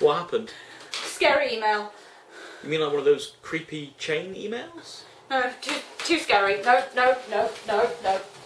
What happened? Scary email. You mean like one of those creepy chain emails? No, too scary. No, no, no, no, no.